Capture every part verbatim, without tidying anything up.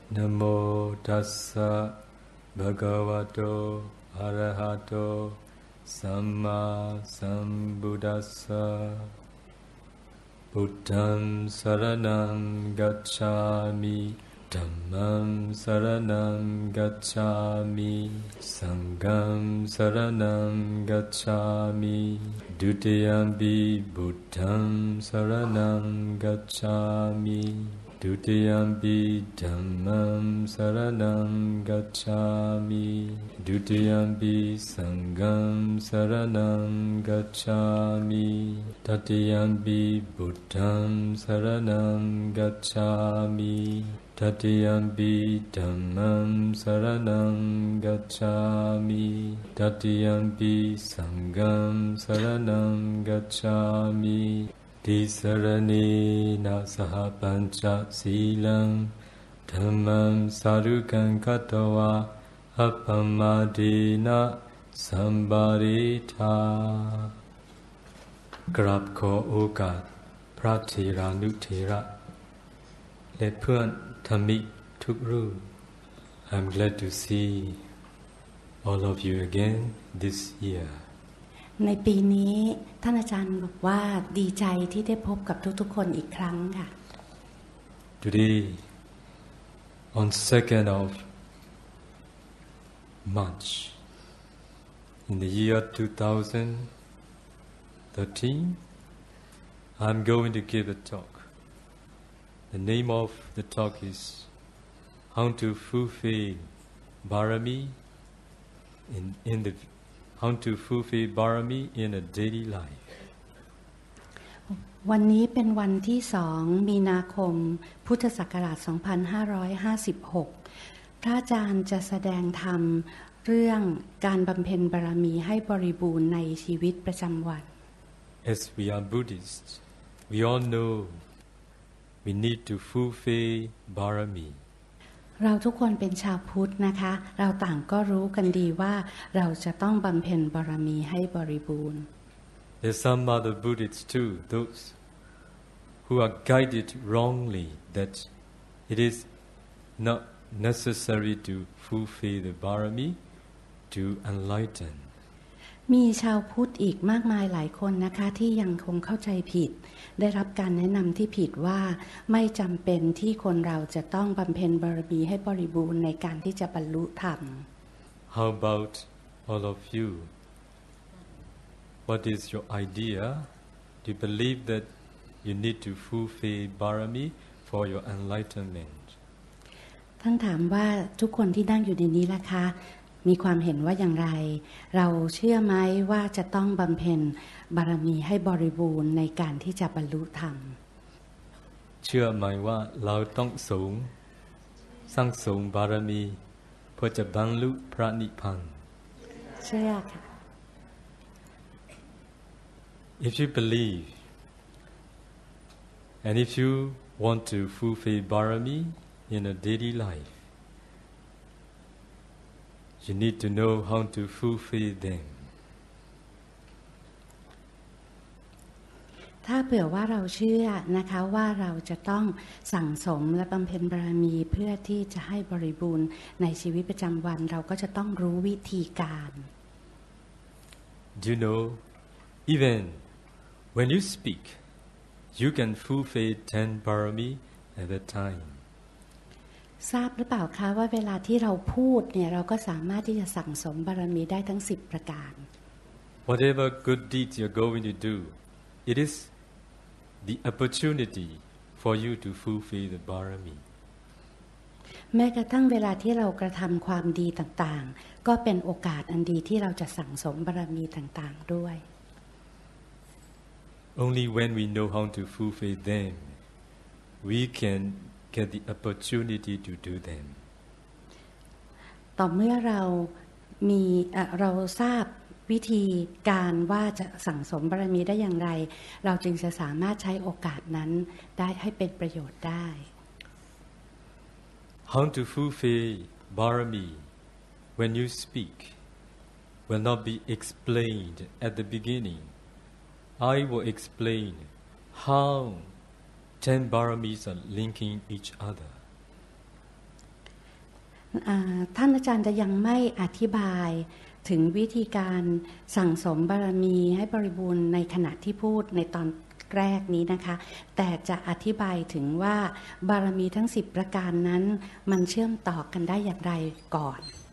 Namo tassa bhagavato arahato samma sambuddhassa Buddham saranam gacchami Dhammam saranam gacchami Sangham saranam gacchami Dutiyampi Buddham saranam gacchami Dutiyampi Dhammam saranam gacchami Dutiyampi Sangham saranam gacchami Tatiyampi Buddham saranam gacchami Tatiyampi Dhammam saranam gacchami Tatiyampi Sangham saranam gacchami Tisaranena saha pancha silang Dhammam sarukan katawa Appamadena sambarita กราบขอโอกาสพระเถรานุเถระและเพื่อนธรรมิกทุกรูป I'm glad to see all of you again this year ในปีนี้ท่านอาจารย์บอกว่าดีใจที่ได้พบกับทุกๆคนอีกครั้งค่ะ Today on second of March in the year two thousand thirteen I'm going to give a talk. The name of the talk is How to Fulfill Barami in, in the How to Fulfill Barami in a Daily Life. วันนี้เป็นวันที่สองมีนาคมพุทธศักราชสองพันห้าร้อยห้าสิบหกพระอาจารย์จะแสดงธรรมเรื่องการบำเพ็ญบารมีให้บริบูรณ์ในชีวิตประจำวัน As we are Buddhists, we all know we need to fulfill barami. เราทุกคนเป็นชาวพุทธนะคะเราต่างก็รู้กันดีว่าเราจะต้องบำเพ็ญบารมีให้บริบูรณ์ There's some other Buddhists too, those who are guided wrongly that it is not necessary to fulfill the barami to enlighten. มีชาวพุทธอีกมากมายหลายคนนะคะที่ยังคงเข้าใจผิดได้รับการแนะนำที่ผิดว่าไม่จำเป็นที่คนเราจะต้องบำเพ็ญบารมีให้บริบูรณ์ในการที่จะบรรลุธรรม How about all of you? What is your idea? Do you believe that you need to fulfill barami for your enlightenment? ท่านถามว่าทุกคนที่นั่งอยู่ในนี้ล่ะคะมีความเห็นว่าอย่างไรเราเชื่อไหมว่าจะต้องบำเพ็ญบารมีให้บริบูรณ์ในการที่จะบรรลุธรรมเชื่อไหมว่าเราต้องสูงสร้างสูงบารมีเพื่อจะบรรลุพระนิพพานเชื่อค่ะ If you believe and if you want to fulfill barami in a daily life you need to know how to fulfill them ถ้าเผื่อว่าเราเชื่อนะคะว่าเราจะต้องสั่งสมและบำเพ็ญบารมีเพื่อที่จะให้บริบูรณ์ในชีวิตประจำวันเราก็จะต้องรู้วิธีการ Do you know even when you speak you can fulfill ten barami at a time ทราบหรือเปล่าคะว่าเวลาที่เราพูดเนี่ยเราก็สามารถที่จะสั่งสมบารมีได้ทั้งสิบประการ Whatever good deeds you're going to do it is the opportunity for you to fulfill the barami แม้กระทั่งเวลาที่เรากระทำความดีต่างๆก็เป็นโอกาสอันดีที่เราจะสั่งสมบารมีต่างๆด้วย Only when we know how to fulfill them we can get the opportunity to do them ต่อเมื่อเรามีเราทราบวิธีการว่าจะสั่งสมบารมีได้อย่างไรเราจึงจะสามารถใช้โอกาสนั้นได้ให้เป็นประโยชน์ได้ How to fulfill barami when you speak will not be explained at the beginning. I will explain how ten baramis are linking each other. อ่าท่านอาจารย์จะยังไม่อธิบายถึงวิธีการสั่งสมบารมีให้บริบูรณ์ในขณะที่พูดในตอนแรกนี้นะคะแต่จะอธิบายถึงว่าบารมีทั้งสิบประการนั้นมันเชื่อมต่อกันได้อย่างไรก่อน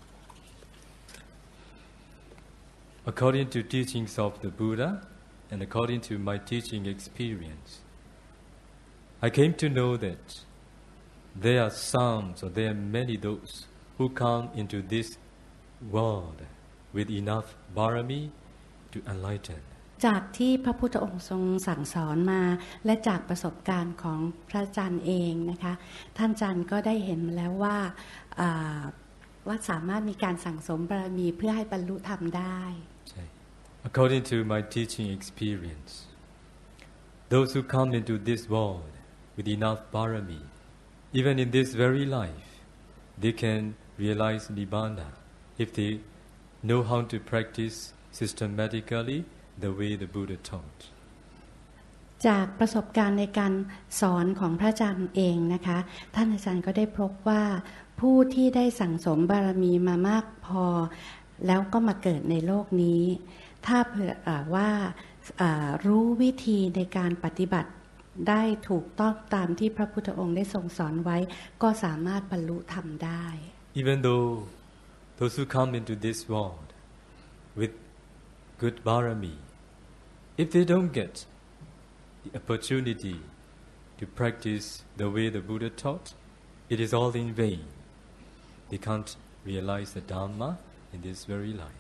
According to teachings of the Buddha and according to my teaching experience, I came to know that there are some, or there are many those who come into this world with enough barami to enlighten. จากที่พระพุทธองค์ทรงสั่งสอนมาและจากประสบการณ์ของพระอาจารย์เองนะคะท่านอาจารย์ก็ได้เห็นมาแล้วว่าว่าสามารถมีการสั่งสมบารมีเพื่อให้บรรลุธรรมได้ According to my teaching experience, those who come into this world with enough barami, even in this very life, they can realize Nibbana if they know how to practice systematically the way the Buddha taught. จากประสบการณ์ในการสอนของพระอาจารย์เองนะคะท่านอาจารย์ก็ได้พบว่าผู้ที่ได้สั่งสมบารมีมามากพอแล้วก็มาเกิดในโลกนี้ถ้าเผื่อว่ารู้วิธีในการปฏิบัติได้ถูกต้องตามที่พระพุทธองค์ได้ทรงสอนไว้ก็สามารถบรรลุธรรมได้ Even though those who come into this world with good barami, if they don't get the opportunity to practice the way the Buddha taught, it is all in vain. They can't realize the Dhamma in this very life.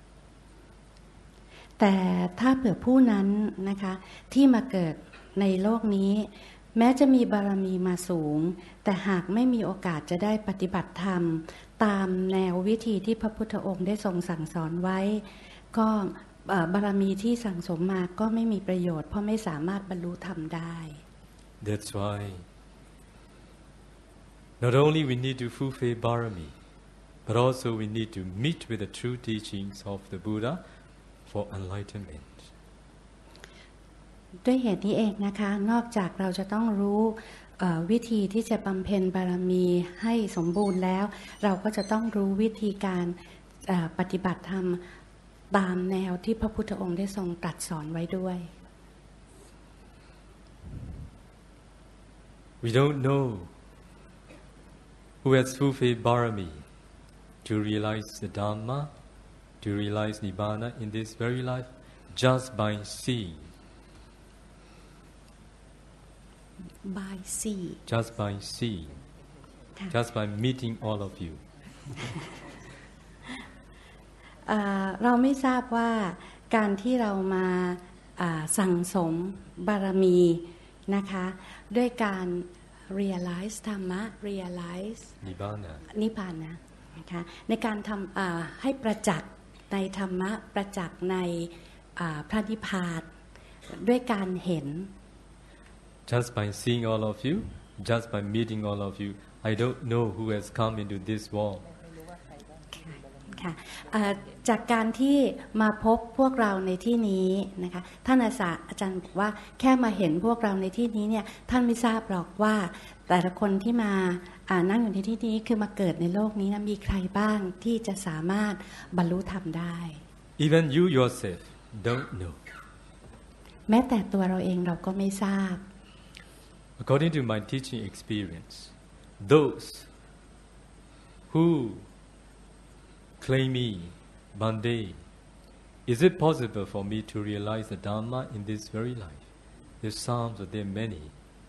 แต่ถ้าเผื่อผู้นั้นนะคะที่มาเกิดในโลกนี้แม้จะมีบารมีมาสูงแต่หากไม่มีโอกาสจะได้ปฏิบัติธรรมตามแนววิธีที่พระพุทธองค์ได้ทรงสั่งสอนไว้ก็บารมีที่สั่งสมมาก็ไม่มีประโยชน์เพราะไม่สามารถบรรลุธรรมได้ That's why not only we need to fulfill barami, but also we need to meet with the true teachings of the Buddha for enlightenment. ด้วยเหตุนี้เองนะคะนอกจากเราจะต้องรู้วิธีที่จะบำเพ็ญบารมีให้สมบูรณ์แล้วเราก็จะต้องรู้วิธีการปฏิบัติธรรมตามแนวที่พระพุทธองค์ได้ทรงตรัสสอนไว้ด้วย We don't know who has fulfilled barami to realize the Dhamma, to realize Nibbana in this very life, just by seeing. By see. Just by seeing. Just by meeting all of you. เราไม่ทราบว่าการที่เรามาสั่งสมบารมีนะคะด้วยการ realize ธรรมะ realize นิพพานะนิพพานะนะคะในการทำให้ประจักษ์ในธรรมะประจักษ์ในพระนิพพานด้วยการเห็น Just by seeing all of you, just by meeting all of you, I don't know who has come into this world. จากการที่มาพบพวกเราในที่นี้นะคะท่านอาจารย์อาจารย์บอกว่าแค่มาเห็นพวกเราในที่นี้เนี่ยท่านไม่ทราบหรอกว่าแต่ละคนที่มานั่งอยู่ในที่นี้คือมาเกิดในโลกนี้นะมีใครบ้างที่จะสามารถบรรลุธรรมได้ Even you yourself don't know แม้แต่ตัวเราเองเราก็ไม่ทราบ According to my teaching experience, those who claim me, Bande, is it possible for me to realize the Dhamma in this very life? There's some, or there are many.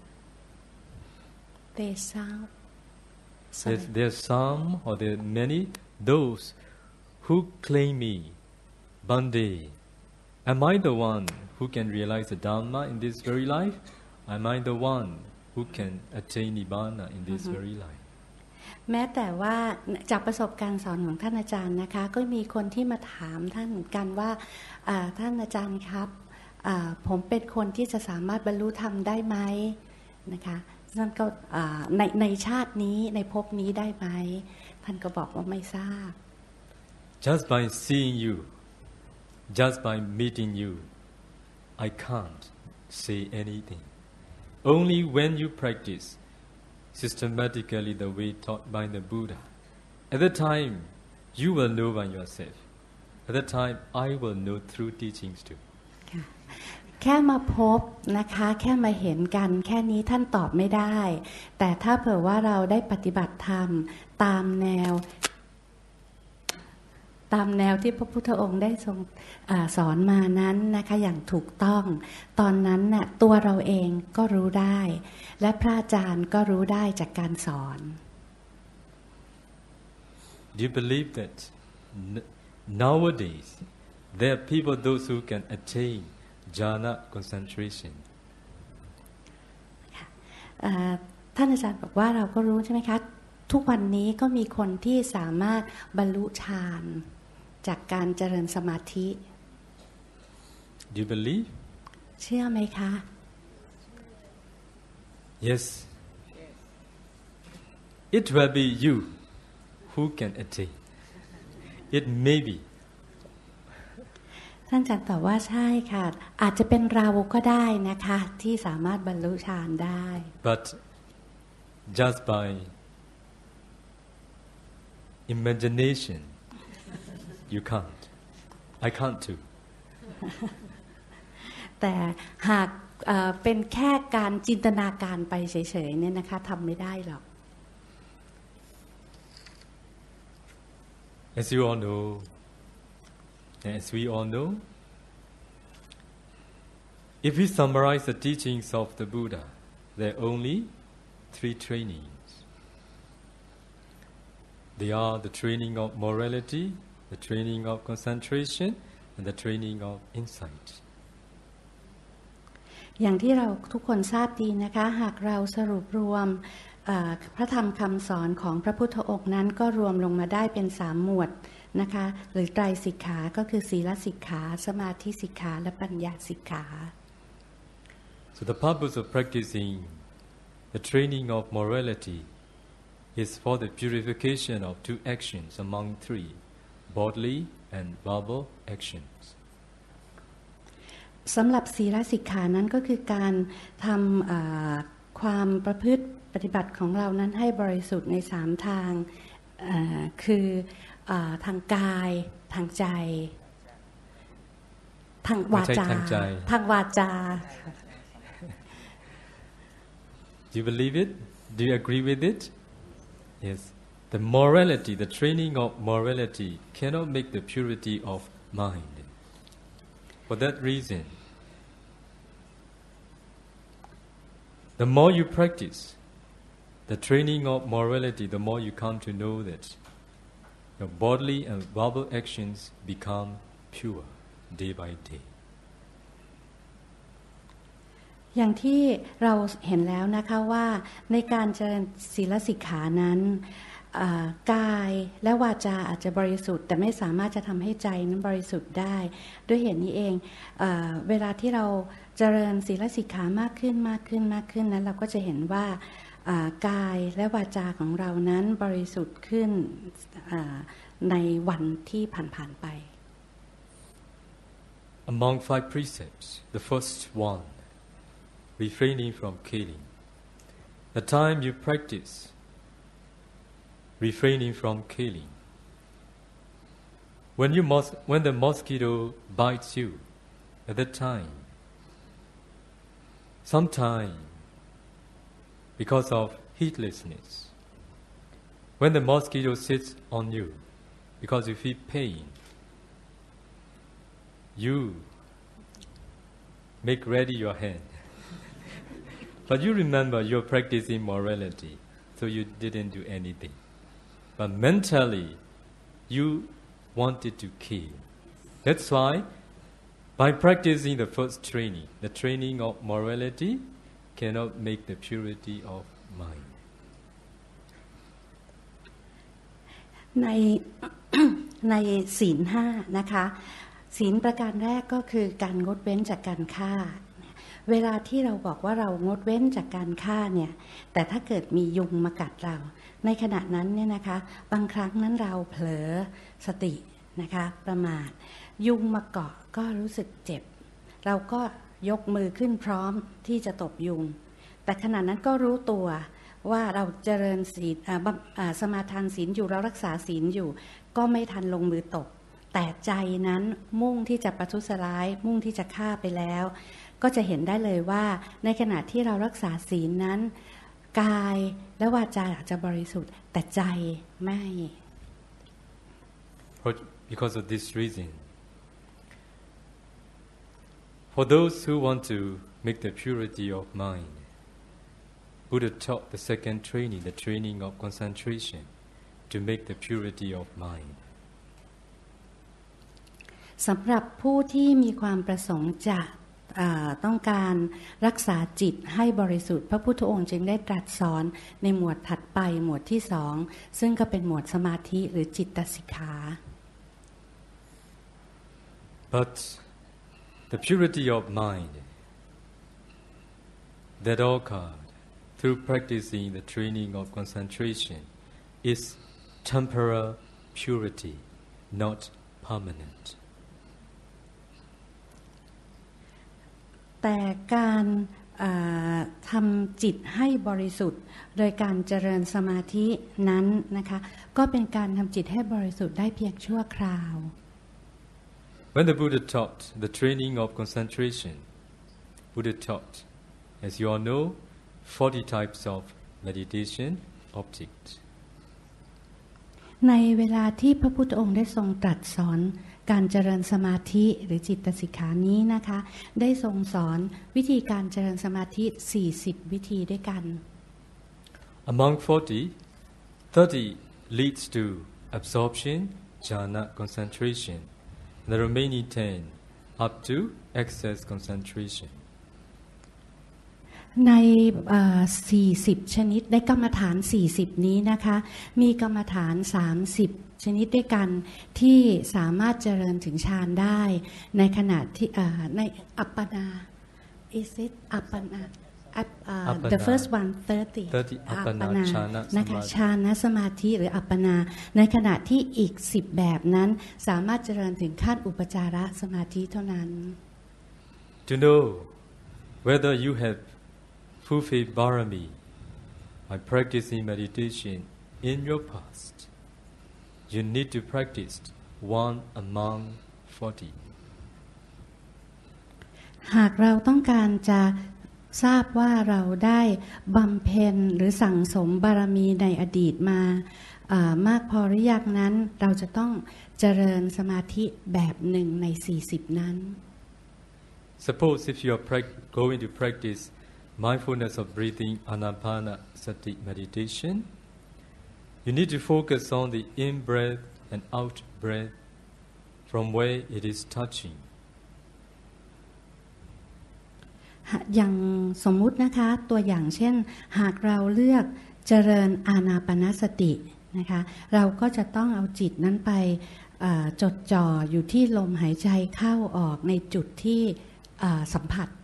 There's some. There's, there's some, or there are many, those who claim me, Bande. Am I the one who can realize the Dhamma in this very life? Am I the one who can attain Nibbana in this mm-hmm. very life? แม้แต่ว่าจากประสบการณ์สอนของท่านอาจารย์นะคะก็มีคนที่มาถามท่านเหมือนกันว่าท่านอาจารย์ครับผมเป็นคนที่จะสามารถบรรลุธรรมได้ไหมนะคะท่านก็ในในชาตินี้ในภพนี้ได้ไหมท่านก็บอกว่าไม่ทราบ Just by seeing you, just by meeting you, I can't say anything. Only when you practice systematically the way taught by the Buddha, At that time, you will know by yourself. At that time, I will know through teachings too. แค่มาพบนะคะแค่มาเห็นกันแค่นี้ท่านตอบไม่ได้แต่ถ้าเผื่อว่าเราได้ปฏิบัติธรรมตามแนวตามแนวที่พระพุทธองค์ได้ทรงอาสอนมานั้นนะคะอย่างถูกต้องตอนนั้นน่ะตัวเราเองก็รู้ได้และพระอาจารย์ก็รู้ได้จากการสอน Do you believe that nowadays there are people those who can attain jhana concentration ท่านอาจารย์บอกว่าเราก็รู้ใช่ไหมคะทุกวันนี้ก็มีคนที่สามารถบรรลุฌานจากการเจริญสมาธิ Do you believe เชื่อไหมคะ Yes It will be you who can attain It may be ท่านอาจารย์ตอบว่าใช่ค่ะอาจจะเป็นเราก็ได้นะคะที่สามารถบรรลุฌานได้ But just by imagination you can't I can't too แต่หากเป็นแค่การจินตนาการไปเฉยๆเนี่ยนะคะทำไม่ได้หรอก As you all know as we all know if we summarize the teachings of the Buddha there are only three trainings they are the training of morality the training of concentration and the training of insight อย่างที่เราทุกคนทราบดีนะคะหากเราสรุปรวมพระธรรมคำสอนของพระพุทธองค์นั้นก็รวมลงมาได้เป็นสามหมวดนะคะหรือไตรสิกขาก็คือศีลสิกขาสมาธิสิกขาและปัญญาสิกขา So the purpose of practicing the training of morality is for the purification of two actions among three bodily and verbal actions สำหรับศีลสิกขานั้นก็คือการทำความประพฤติปฏิบัติของเรานั้นให้บริสุทธิ์ในสามทางคือทางกายทางใจทางวาจาทางวาจา Do you believe it? Do you agree with it? Yes. The morality, the training of morality cannot make the purity of mind. For that reason, the more you practice the training of morality, the more you come to know that your bodily and verbal actions become pure day by day. อย่างที่เราเห็นแล้วนะคะว่าในการเจริญศีลสิกขานั้นกายและวาจาอาจจะบริสุทธิ์แต่ไม่สามารถจะทำให้ใจนั้นบริสุทธิ์ได้ด้วยเหตุนี้เองเอ่อเวลาที่เราเจริญศีลสิกขามากขึ้นมากขึ้นมากขึ้นนั้นเราก็จะเห็นว่ากายและวาจาของเรานั้นบริสุทธิ์ขึ้นในวันที่ผ่านๆไป Among five precepts, the first one, refraining from killing. The time you practice refraining from killing, when you mos- when the mosquito bites you, at that time, sometime because of heedlessness, when the mosquito sits on you, because you feel pain, you make ready your hand. But you remember you're practicing morality, so you didn't do anything. But mentally, you wanted to kill. That's why, by practicing the first training, the training of morality cannot make the purity of mind. ใน ในศีลห้านะคะศีลประการแรกก็คือการงดเว้นจากการฆ่าเวลาที่เราบอกว่าเรางดเว้นจากการฆ่าเนี่ยแต่ถ้าเกิดมียุงมากัดเราในขณะนั้นเนี่ยนะคะบางครั้งนั้นเราเผลอสตินะคะประมาทยุงมาเกาะก็รู้สึกเจ็บเราก็ยกมือขึ้นพร้อมที่จะตบยุงแต่ขณะนั้นก็รู้ตัวว่าเราเจริญศีลสมาทานศีลอยู่เรารักษาศีลอยู่ก็ไม่ทันลงมือตบแต่ใจนั้นมุ่งที่จะประทุษร้ายมุ่งที่จะฆ่าไปแล้วก็จะเห็นได้เลยว่าในขณะที่เรารักษาศีลนั้นกายและวาจาอาจจะบริสุทธิ์แต่ใจไม่ Because of this reason, for those who want to make the purity of mind, Buddha taught the second training, the training of concentration, to make the purity of mind. สำหรับผู้ที่มีความประสงค์จะต้องการรักษาจิตให้บริสุทธิ์พระพุทธองค์จึงได้ตรัสสอนในหมวดถัดไปหมวดที่สองซึ่งก็เป็นหมวดสมาธิหรือจิตสิกขา But the purity of mind that occurred through practicing the training of concentration is temporal purity, not permanent. แต่การทำจิตให้บริสุทธิ์โดยการเจริญสมาธินั้นนะคะก็เป็นการทำจิตให้บริสุทธิ์ได้เพียงชั่วคราว When the Buddha taught the training of concentration, Buddha taught, as you all know, forty types of meditation objects. ในเวลาที่พระพุทธองค์ได้ทรงตรัสสอนการเจริญสมาธิหรือจิตสิกขานี้นะคะได้ทรงสอนวิธีการเจริญสมาธิสี่สิบวิธีด้วยกัน Among forty, thirty leads to absorption, jhana concentration, and the remaining ten up to excess concentration. ในสี่สิบชนิดในกรรมฐานสี่สิบนี้นะคะมีกรรมฐานสามสิบชนิดด้วยกันที่สามารถเจริญถึงฌานได้ในขณะที่ในอัปปนา is it อัปปนา the first one thirty อัปปนานะคะฌานสมาธิหรืออัปปนาในขณะที่อีกสิบแบบนั้นสามารถเจริญถึงขั้นอุปจารสมาธิเท่านั้น To know whether you have fulfilled Bharami by practicing meditation in your past, you need to practice one among forty. หากเราต้องการจะทราบว่าเราได้บำเพ็ญหรือสั่งสมบารมีในอดีตมามากพอหรือยังนั้นเราจะต้องเจริญสมาธิแบบหนึ่งในสี่สิบนั้น Suppose if you are going to practice mindfulness of breathing Anapana Sati meditation, you need to focus on the in-breath and out-breath from where it is touching. อย่างสมมุตินะคะตัวอย่างเช่นหากเราเลือกเจริญอานาปานสตินะคะเราก็จะต้องเอาจิตนั้นไปจดจ่ออยู่ที่ลมหายใจเข้าออกในจุดที่สัมผัส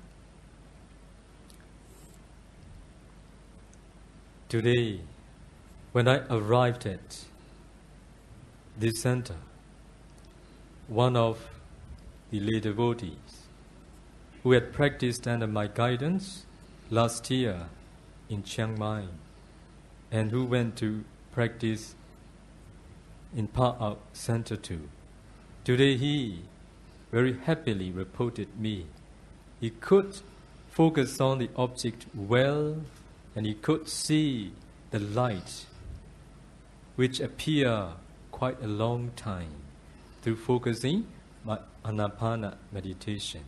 Today, when I arrived at this center, one of the lay devotees who had practiced under my guidance last year in Chiang Mai and who went to practice in Pa'aw Center too. Today he very happily reported me. He could focus on the object well and he could see the light which appear quite a long time through focusing my Anapana meditation.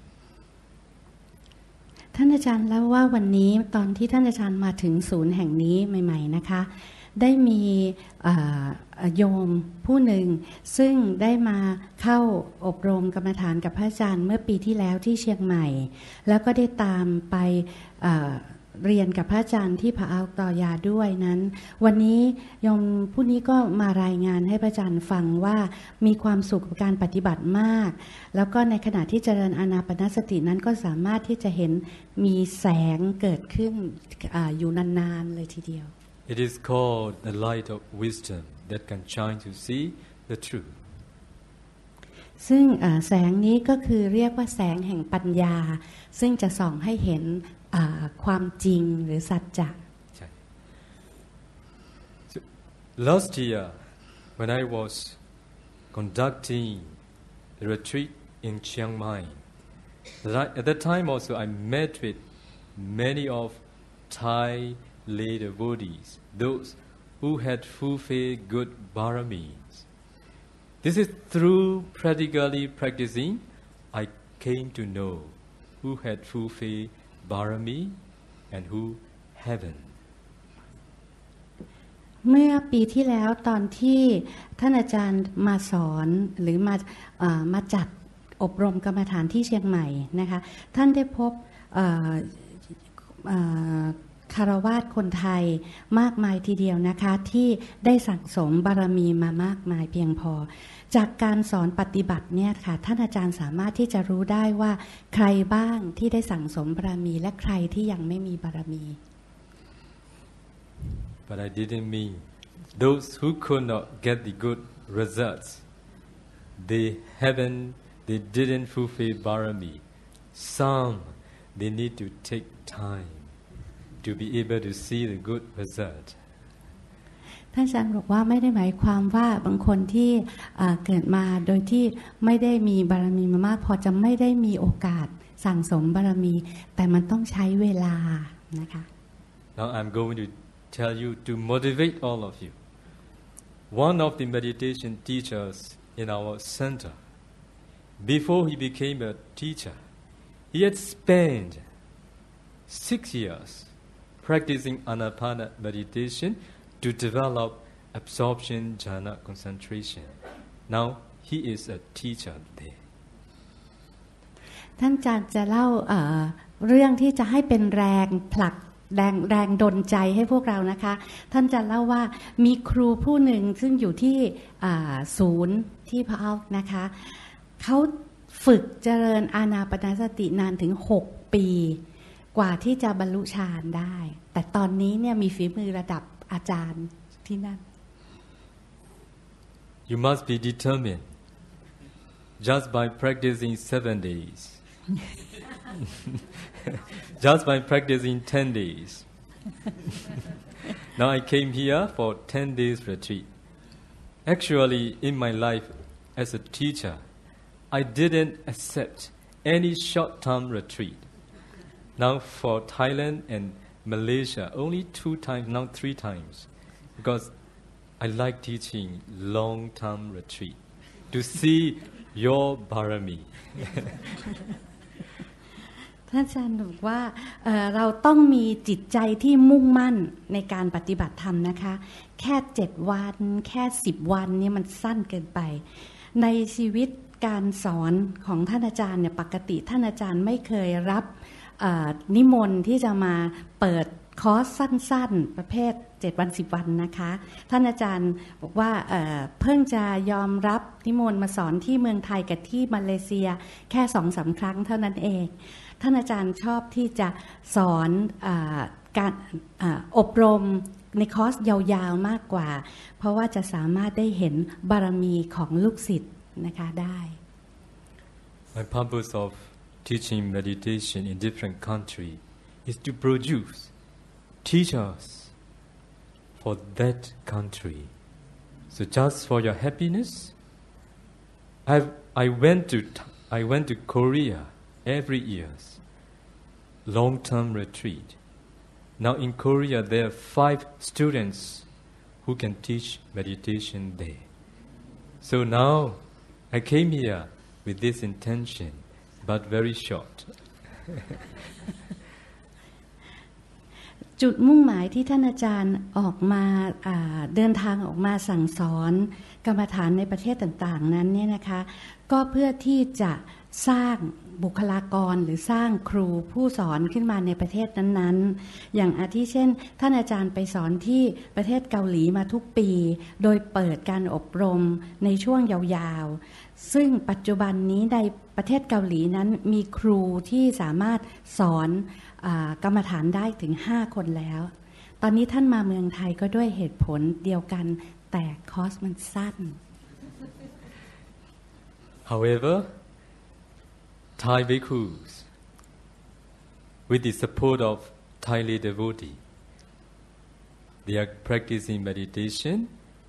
ท่านอาจารย์เล่าว่าวันนี้ตอนที่ท่านอาจารย์มาถึงศูนย์แห่งนี้ใหม่ๆนะคะได้มีโยมผู้หนึ่งซึ่งได้มาเข้าอบรมกรรมฐานกับพระอาจารย์เมื่อปีที่แล้วที่เชียงใหม่แล้วก็ได้ตามไปเรียนกับพระอาจารย์ที่พระอัลตอยาด้วยนั้นวันนี้โยมผู้นี้ก็มารายงานให้พระอาจารย์ฟังว่ามีความสุขกับการปฏิบัติมากแล้วก็ในขณะที่เจริญอานาปานสตินั้นก็สามารถที่จะเห็นมีแสงเกิดขึ้น อ, อยู่นานๆเลยทีเดียว It is called the light of wisdom that can shine to see the truth. ซึ่งแสงนี้ก็คือเรียกว่าแสงแห่งปัญญาซึ่งจะส่องให้เห็นความจริงหรือสัจจะ Last year, when I was conducting the retreat in Chiang Mai, that- at that time also I met with many of Thai lay devotees, those who had fulfilled good baramis. This is through practically practicing, I came to know who had fulfilled barami and who haven't. เมื่อปีที่แล้วตอนที่ท่านอาจารย์มาสอนหรือมาเอ่อมาจัดอบรมกรรมฐานที่เชียงใหม่นะคะท่านได้พบเอ่อเอ่อคารวาสคนไทยมากมายทีเดียวนะคะที่ได้สั่งสมบารมีมามากมายเพียงพอจากการสอนปฏิบัติเนี่ยค่ะท่านอาจารย์สามารถที่จะรู้ได้ว่าใครบ้างที่ได้สั่งสมบารมีและใครที่ยังไม่มีบารมี But I didn't mean those who could not get the good results. They haven't, they didn't fulfill barami. Some, they need to take time to be able to see the good result. ท่านอาจารย์บอกว่าไม่ได้หมายความว่าบางคนที่เกิดมาโดยที่ไม่ได้มีบารมีมามากพอจะไม่ได้มีโอกาสสั่งสมบารมีแต่มันต้องใช้เวลานะคะ Now I'm going to tell you to motivate all of you. One of the meditation teachers in our center, before he became a teacher, he had spent six years practicing Anapana meditation to develop absorption jhana concentration. Now he is a teacher there. ท่านอาจารย์จะเล่า เอ่อ เรื่องที่จะให้เป็นแรงผลักแรงแรงดลใจให้พวกเรานะคะท่านจะเล่าว่ามีครูผู้หนึ่งซึ่งอยู่ที่ศูนย์ที่พะเอานะคะเขาฝึกเจริญอานาปานสตินานถึงหกปีกว่าที่จะบรรลุฌานได้แต่ตอนนี้เนี่ยมีฝีมือระดับอาจารย์ที่นั่น You must be determined just by practicing seven days. Just by practicing ten days. Now I came here for ten days retreat. Actually, in my life as a teacher, I didn't accept any short-term retreat. Now for Thailand and Malaysia, only two times, now three times, because I like teaching long-term retreat to see your barami. ท่านอาจารย์บอกว่า เอ่อ เราต้องมีจิตใจที่มุ่งมั่นในการปฏิบัติธรรมนะคะแค่เจ็ดวันแค่สิบวันเนี่ยมันสั้นเกินไปในชีวิตการสอนของท่านอาจารย์เนี่ยปกติท่านอาจารย์ไม่เคยรับนิมนต์ที่จะมาเปิดคอร์สสั้นๆประเภทเจ็ดวันสิบวันนะคะท่านอาจารย์บอกว่า เอ่อ เพิ่งจะยอมรับนิมนต์มาสอนที่เมืองไทยกับที่มาเลเซียแค่ สองถึงสาม ครั้งเท่านั้นเองท่านอาจารย์ชอบที่จะสอนอการอบรมในคอร์สยาวๆมากกว่าเพราะว่าจะสามารถได้เห็นบารมีของลูกศิษย์นะคะได้ My purpose of teaching meditation in different countries is to produce teachers for that country. So just for your happiness, I I went to I went to Korea every year, long-term retreat. Now in Korea there are five students who can teach meditation there. So now I came here with this intention, but very short. จุดมุ่งหมายที่ท่านอาจารย์ออกมาเดินทางออกมาสั่งสอนกรรมฐานในประเทศต่างๆนั้นเนี่ยนะคะก็เพื่อที่จะสร้างบุคลากรหรือสร้างครูผู้สอนขึ้นมาในประเทศนั้นๆอย่างอาทิเช่นท่านอาจารย์ไปสอนที่ประเทศเกาหลีมาทุกปีโดยเปิดการอบรมในช่วงยาวๆซึ่งปัจจุบันนี้ในประเทศเกาหลีนั้นมีครูที่สามารถสอนกรรมฐานได้ถึงห้าคนแล้วตอนนี้ท่านมาเมืองไทยก็ด้วยเหตุผลเดียวกันแต่คอร์สมันสั้น However, Thai bhikkhus, with the support of Thai lay devotee, they are practicing meditation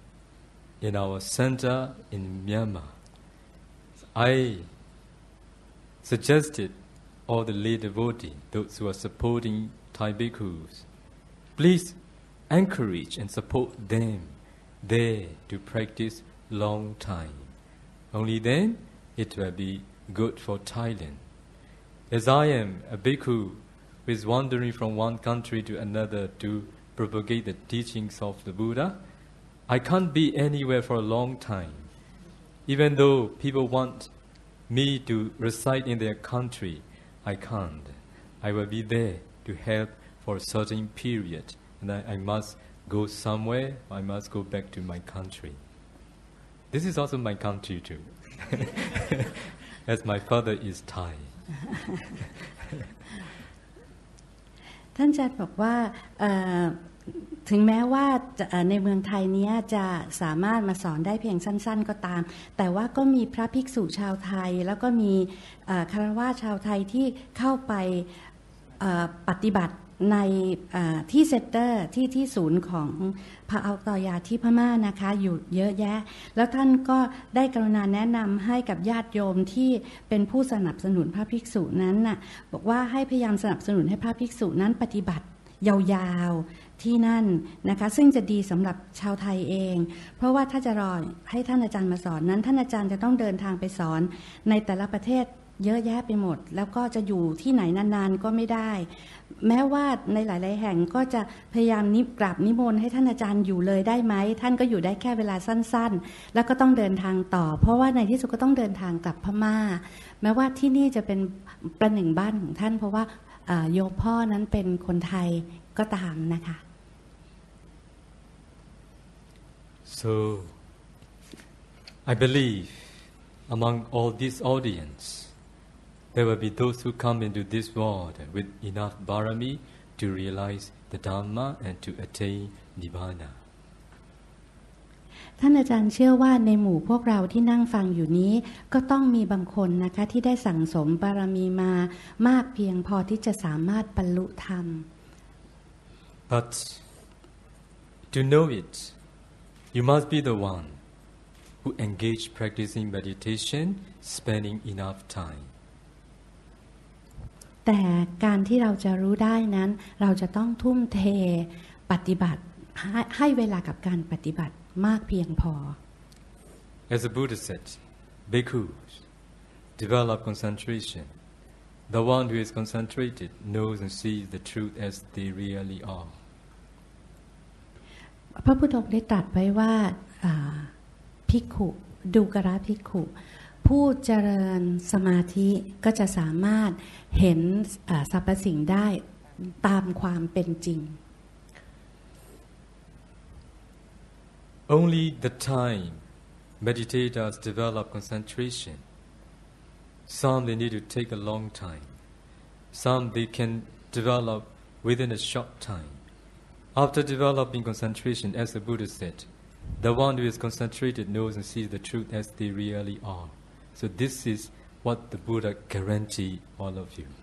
in our center in Myanmar. I suggested all the lay devotees, those who are supporting Thai bhikkhus, please encourage and support them there to practice long time. Only then it will be good for Thailand. As I am a bhikkhu who is wandering from one country to another to propagate the teachings of the Buddha, I can't be anywhere for a long time. Even though people want me to reside in their country, I can't. I will be there to help for a certain period, and I, I must go somewhere. I must go back to my country. This is also my country too, as my father is Thai. ท่านอาจารย์บอกว่าถึงแม้ว่าในเมืองไทยนี้จะสามารถมาสอนได้เพียงสั้นๆก็ตามแต่ว่าก็มีพระภิกษุชาวไทยแล้วก็มีคฤหัสถ์ชาวไทยที่เข้าไปปฏิบัติในที่เซ็นเตอร์ที่ที่ศูนย์ของพระอัลตอยาที่พม่านะคะอยู่เยอะแยะแล้วท่านก็ได้กรุณาแนะนำให้กับญาติโยมที่เป็นผู้สนับสนุนพระภิกษุนั้นน่ะบอกว่าให้พยายามสนับสนุนให้พระภิกษุนั้นปฏิบัติยาวๆที่นั่นนะคะซึ่งจะดีสำหรับชาวไทยเองเพราะว่าถ้าจะรอให้ท่านอาจารย์มาสอนนั้นท่านอาจารย์จะต้องเดินทางไปสอนในแต่ละประเทศเยอะแยะไปหมดแล้วก็จะอยู่ที่ไหนนานๆก็ไม่ได้แม้ว่าในหลายๆแห่งก็จะพยายามนิกราบนิมนต์ให้ท่านอาจารย์อยู่เลยได้ไหมท่านก็อยู่ได้แค่เวลาสั้นๆแล้วก็ต้องเดินทางต่อเพราะว่าในที่สุดก็ต้องเดินทางกลับพม่าแม้ว่าที่นี่จะเป็นประหนึ่งบ้านของท่านเพราะว่าโยมพ่อนั้นเป็นคนไทยก็ตามนะคะ So I believe among all this audience there will be those who come into this world with enough barami to realize the Dhamma and to attain Nibbana. ท่านอาจารย์เชื่อว่าในหมู่พวกเราที่นั่งฟังอยู่นี้ก็ต้องมีบางคนนะคะที่ได้สั่งสมบารมีมามากเพียงพอที่จะสามารถบรรลุธรรม But to know it, you must be the one who engage practicing meditation, spending enough time. แต่การที่เราจะรู้ได้นั้นเราจะต้องทุ่มเทปฏิบัติให้เวลากับการปฏิบัติมากเพียงพอ As the Buddha said, bhikkhus develop concentration. The one who is concentrated knows and sees the truth as they really are. พระพุทธองค์ได้ตรัสไว้ว่าภิกขุดูกระภิกขุผู้เจริญสมาธิก็จะสามารถเห็นสรรพสิ่งได้ตามความเป็นจริง Only the time meditators develop concentration. Some they need to take a long time. Some they can develop within a short time. After developing concentration, as the Buddha said, the one who is concentrated knows and sees the truth as they really are. So this is what the Buddha guarantee all of you.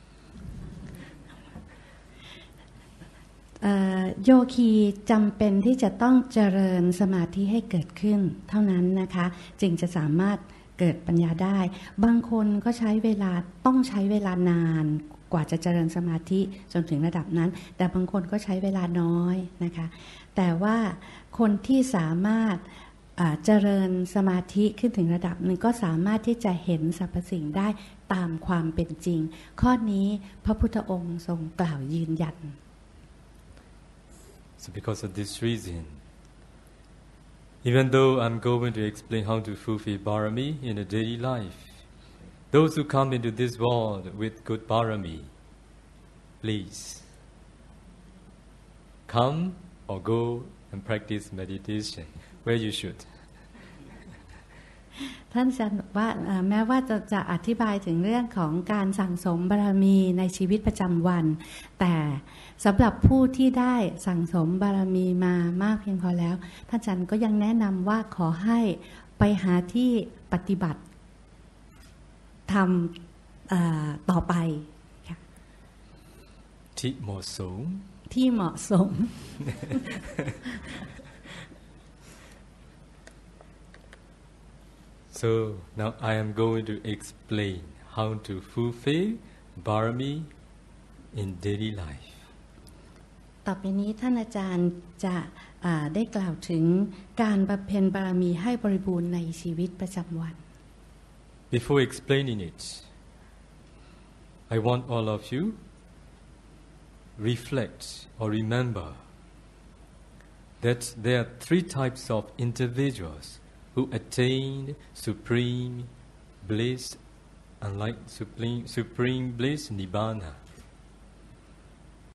โยคีจำเป็นที่จะต้องเจริญสมาธิให้เกิดขึ้นเท่านั้นนะคะจึงจะสามารถเกิดปัญญาได้บางคนก็ใช้เวลาต้องใช้เวลานานกว่าจะเจริญสมาธิจนถึงระดับนั้นแต่บางคนก็ใช้เวลาน้อยนะคะแต่ว่าคนที่สามารถเจริญสมาธิขึ้นถึงระดับหนึ่งก็สามารถที่จะเห็นสรรพสิ่งได้ตามความเป็นจริงข้อนี้พระพุทธองค์ทรงกล่าวยืนยัน So because of this reason, even though I'm going to explain how to fulfill barami in a daily life, those who come into this world with good barami, please come or go and practice meditation where you should. ท่านอาจารย์บอกว่าแม้ว่าจะจะอธิบายถึงเรื่องของการสั่งสมบารมีในชีวิตประจำวันแต่สำหรับผู้ที่ได้สั่งสมบารมีมามากเพียงพอแล้วท่านอาจารย์ก็ยังแนะนำว่าขอให้ไปหาที่ปฏิบัติทำต่อไปที่เหมาะสมที่เหมาะสม So now I am going to explain how to fulfill Barami in daily life. ต่อไปนี้ท่านอาจารย์จะอ่าได้กล่าวถึงการบำเพ็ญบารมีให้บริบูรณ์ในชีวิตประจำวัน Before explaining it, I want all of you reflect or remember that there are three types of individuals who attained supreme bliss, unlike supreme, supreme bliss, nibbana.